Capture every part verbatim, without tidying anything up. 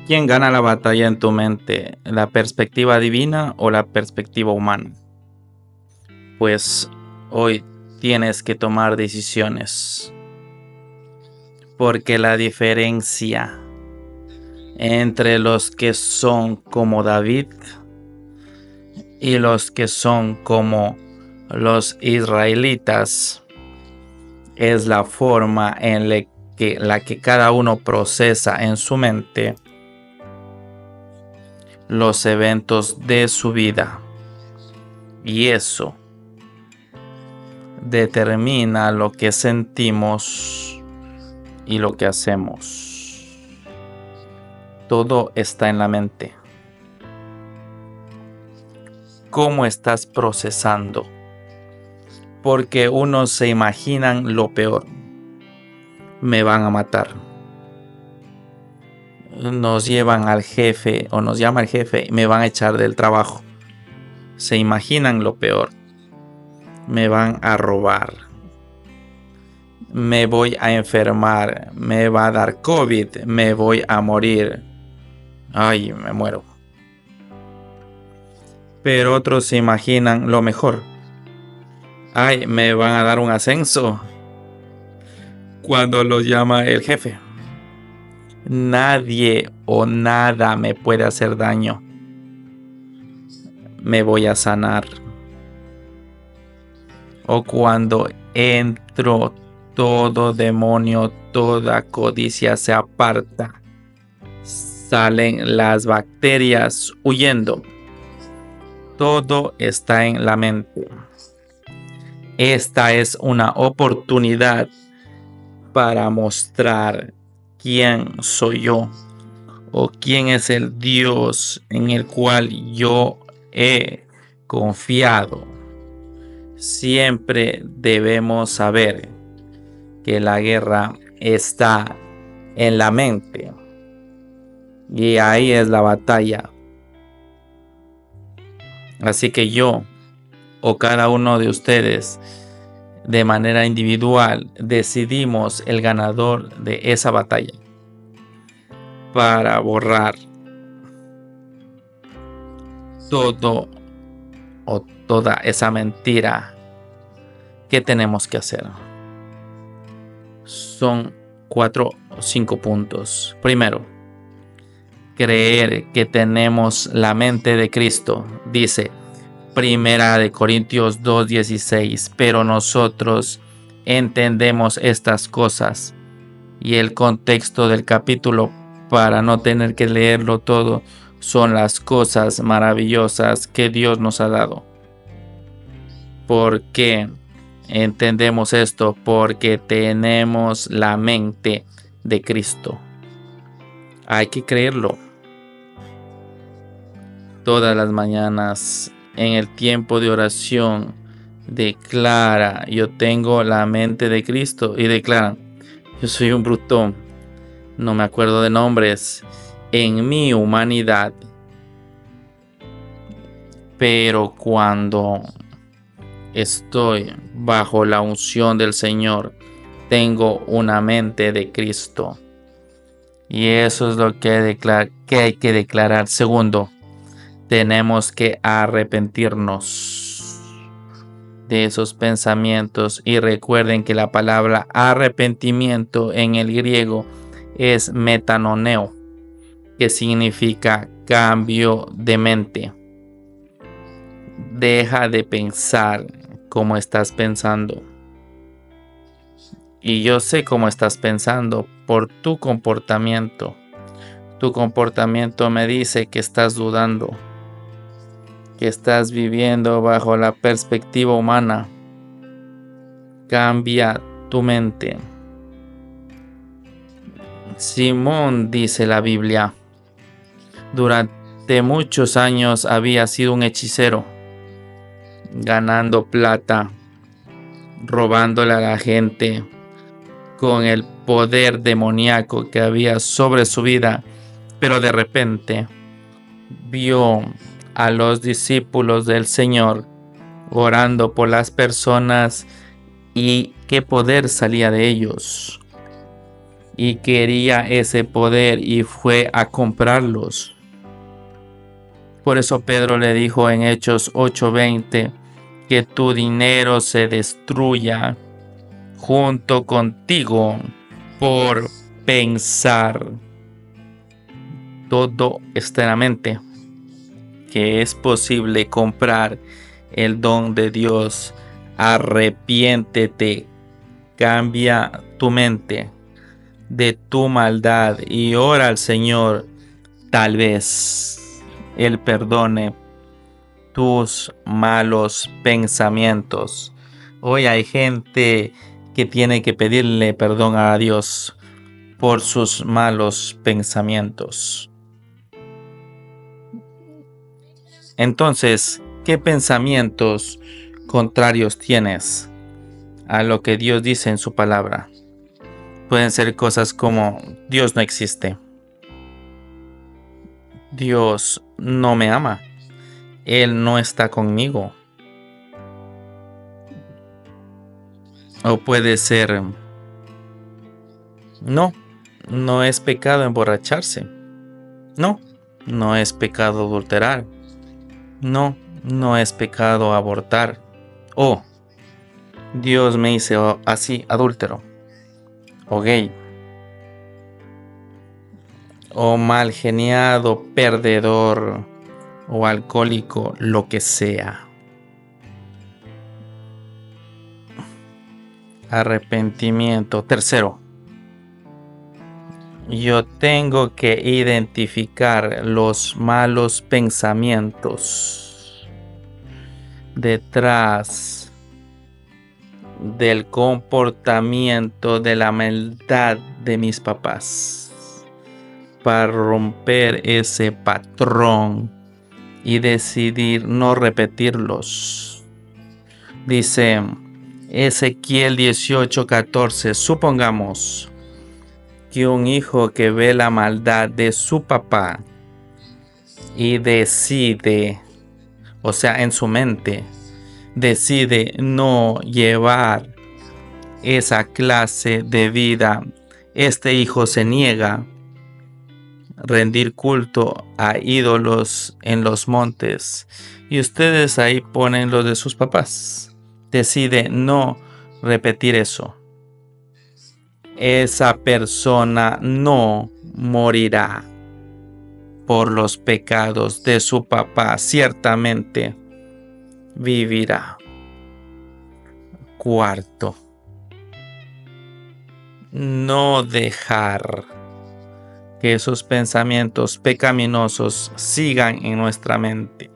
¿Quién gana la batalla en tu mente? ¿La perspectiva divina o la perspectiva humana? Pues hoy tienes que tomar decisiones. Porque la diferencia entre los que son como David y los que son como los israelitas es la forma en la que, la que cada uno procesa en su mente los eventos de su vida, y eso determina lo que sentimos y lo que hacemos. Todo está en la mente. ¿Cómo estás procesando? Porque unos se imaginan lo peor. Me van a matar. Nos llevan al jefe o nos llama el jefe y me van a echar del trabajo. Se imaginan lo peor. Me van a robar. Me voy a enfermar. Me va a dar COVID. Me voy a morir. Ay, me muero. Pero otros se imaginan lo mejor. Ay, me van a dar un ascenso cuando los llama el jefe. Nadie o nada me puede hacer daño. Me voy a sanar. O cuando entro, todo demonio, toda codicia se aparta. Salen las bacterias huyendo. Todo está en la mente. Esta es una oportunidad para mostrar quién soy yo o quién es el Dios en el cual yo he confiado. Siempre debemos saber que la guerra está en la mente y ahí es la batalla. Así que yo o cada uno de ustedes de manera individual decidimos el ganador de esa batalla para borrar todo o toda esa mentira que tenemos que hacer. Son cuatro o cinco puntos. Primero, creer que tenemos la mente de Cristo. Dice Primera de Corintios dos dieciséis, pero nosotros entendemos estas cosas. Y el contexto del capítulo, para no tener que leerlo todo, son las cosas maravillosas que Dios nos ha dado. ¿Por qué entendemos esto? Porque tenemos la mente de Cristo. Hay que creerlo. Todas las mañanas en el tiempo de oración declara: yo tengo la mente de Cristo, y declaran: yo soy un brutón, no me acuerdo de nombres, en mi humanidad. Pero cuando estoy bajo la unción del Señor, tengo una mente de Cristo. Y eso es lo que, declara, que hay que declarar. Segundo, tenemos que arrepentirnos de esos pensamientos. Y recuerden que la palabra arrepentimiento en el griego es metanoneo, que significa cambio de mente. Deja de pensar como estás pensando. Y yo sé cómo estás pensando por tu comportamiento. Tu comportamiento me dice que estás dudando, que estás viviendo bajo la perspectiva humana. Cambia tu mente. Simón, dice la Biblia, durante muchos años había sido un hechicero, ganando plata, robándole a la gente con el poder demoníaco que había sobre su vida. Pero de repente vio a los discípulos del Señor orando por las personas y qué poder salía de ellos. y quería ese poder y fue a comprarlos. Por eso Pedro le dijo en Hechos ocho veinte que tu dinero se destruya junto contigo por pensar todo externamente que es posible comprar el don de Dios. Arrepiéntete, cambia tu mente de tu maldad y ora al Señor. Tal vez Él perdone tus malos pensamientos. Hoy hay gente que tiene que pedirle perdón a Dios por sus malos pensamientos. Entonces, ¿qué pensamientos contrarios tienes a lo que Dios dice en su palabra? Pueden ser cosas como: Dios no existe, Dios no me ama, Él no está conmigo. O puede ser: no, no es pecado emborracharse, no, no es pecado adulterar, no, no es pecado abortar, o Dios me hizo así adúltero, o gay, o mal geniado, perdedor, o alcohólico, lo que sea. Arrepentimiento. Tercero, yo tengo que identificar los malos pensamientos detrás del comportamiento de la maldad de mis papás, para romper ese patrón y decidir no repetirlos. Dice Ezequiel dieciocho catorce: supongamos que un hijo que ve la maldad de su papá y decide, o sea, en su mente, decide no llevar esa clase de vida, este hijo se niega a rendir culto a ídolos en los montes, y ustedes ahí ponen los de sus papás. Decide no repetir eso. Esa persona no morirá por los pecados de su papá, ciertamente vivirá. Cuarto, no dejar que esos pensamientos pecaminosos sigan en nuestra mente.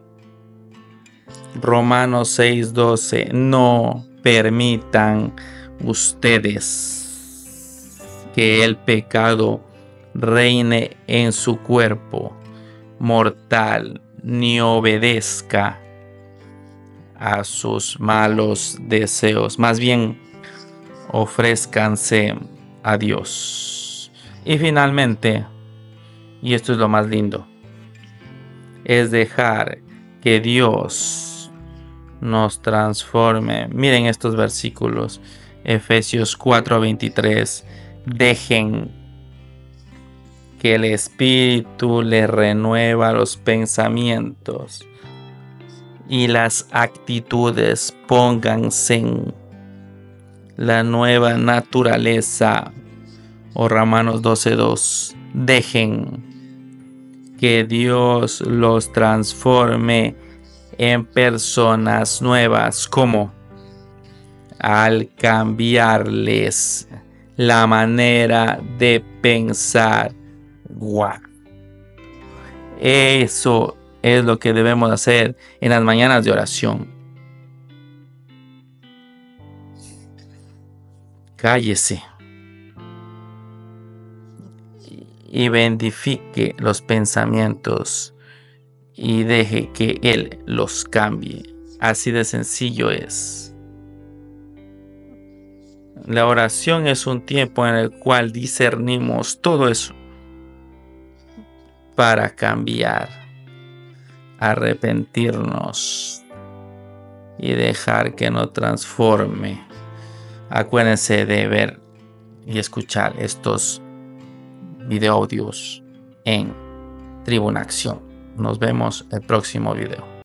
Romanos seis doce: no permitan ustedes que el pecado reine en su cuerpo mortal, ni obedezca a sus malos deseos. Más bien, ofrézcanse a Dios. Y finalmente, y esto es lo más lindo, es dejar que Dios nos transforme. Miren estos versículos. Efesios cuatro veintitrés: dejen que el Espíritu les renueva los pensamientos y las actitudes. Pónganse en la nueva naturaleza. O Romanos doce dos: dejen que Dios los transforme en personas nuevas. ¿Cómo? Al cambiarles la manera de pensar. ¡Guau! Eso es lo que debemos hacer en las mañanas de oración. Cállese y identifique los pensamientos y deje que Él los cambie. Así de sencillo es. La oración es un tiempo en el cual discernimos todo eso para cambiar, arrepentirnos y dejar que nos transforme. Acuérdense de ver y escuchar estos videoaudios en Tribuna Acción. Nos vemos el próximo video.